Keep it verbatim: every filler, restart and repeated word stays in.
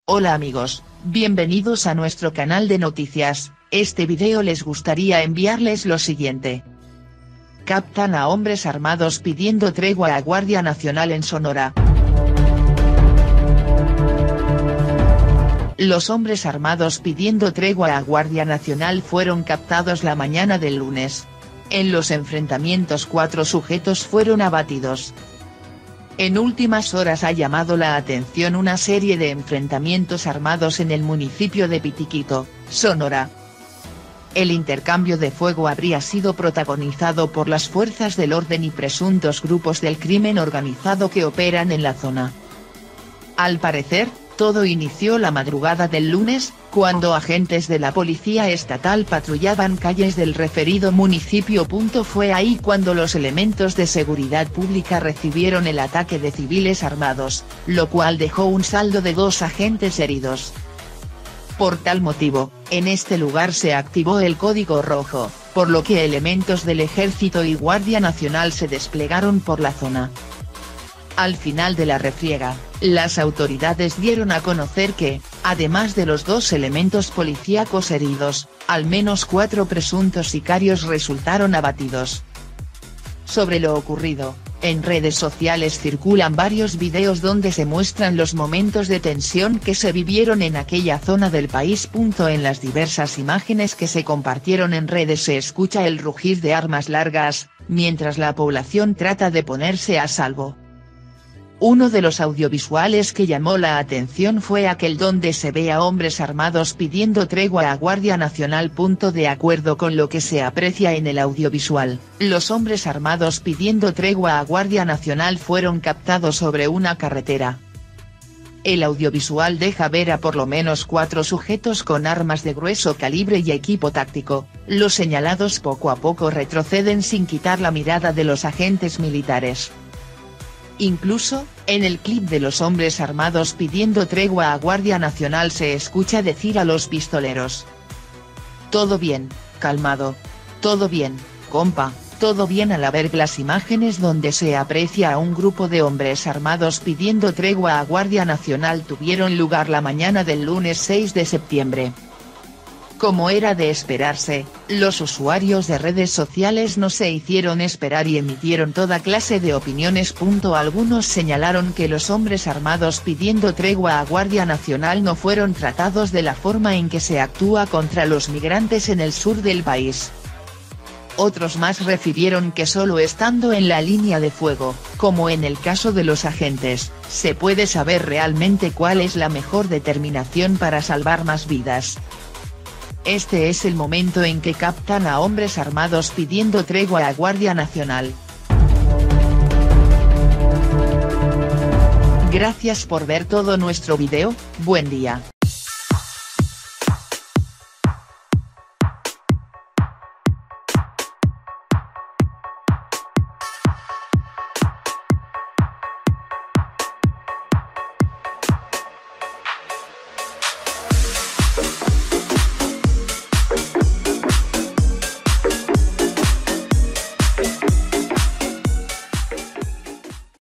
Hola amigos, bienvenidos a nuestro canal de noticias. Este video les gustaría enviarles lo siguiente. Captan a hombres armados pidiendo tregua a Guardia Nacional en Sonora. Los hombres armados pidiendo tregua a Guardia Nacional fueron captados la mañana del lunes. En los enfrentamientos cuatro sujetos fueron abatidos. En últimas horas ha llamado la atención una serie de enfrentamientos armados en el municipio de Pitiquito, Sonora. El intercambio de fuego habría sido protagonizado por las fuerzas del orden y presuntos grupos del crimen organizado que operan en la zona. Al parecer, todo inició la madrugada del lunes, cuando agentes de la policía estatal patrullaban calles del referido municipio. Fue ahí cuando los elementos de seguridad pública recibieron el ataque de civiles armados, lo cual dejó un saldo de dos agentes heridos. Por tal motivo, en este lugar se activó el código rojo, por lo que elementos del Ejército y Guardia Nacional se desplegaron por la zona. Al final de la refriega, las autoridades dieron a conocer que, además de los dos elementos policíacos heridos, al menos cuatro presuntos sicarios resultaron abatidos. Sobre lo ocurrido, en redes sociales circulan varios videos donde se muestran los momentos de tensión que se vivieron en aquella zona del país. En las diversas imágenes que se compartieron en redes se escucha el rugir de armas largas, mientras la población trata de ponerse a salvo. Uno de los audiovisuales que llamó la atención fue aquel donde se ve a hombres armados pidiendo tregua a Guardia Nacional. De acuerdo con lo que se aprecia en el audiovisual, los hombres armados pidiendo tregua a Guardia Nacional fueron captados sobre una carretera. El audiovisual deja ver a por lo menos cuatro sujetos con armas de grueso calibre y equipo táctico. Los señalados poco a poco retroceden sin quitar la mirada de los agentes militares. Incluso, en el clip de los hombres armados pidiendo tregua a Guardia Nacional se escucha decir a los pistoleros: "Todo bien, calmado. Todo bien, compa, todo bien". Al ver las imágenes donde se aprecia a un grupo de hombres armados pidiendo tregua a Guardia Nacional tuvieron lugar la mañana del lunes seis de septiembre. Como era de esperarse, los usuarios de redes sociales no se hicieron esperar y emitieron toda clase de opiniones. Algunos señalaron que los hombres armados pidiendo tregua a Guardia Nacional no fueron tratados de la forma en que se actúa contra los migrantes en el sur del país. Otros más refirieron que solo estando en la línea de fuego, como en el caso de los agentes, se puede saber realmente cuál es la mejor determinación para salvar más vidas. Este es el momento en que captan a hombres armados pidiendo tregua a Guardia Nacional. Gracias por ver todo nuestro video, buen día.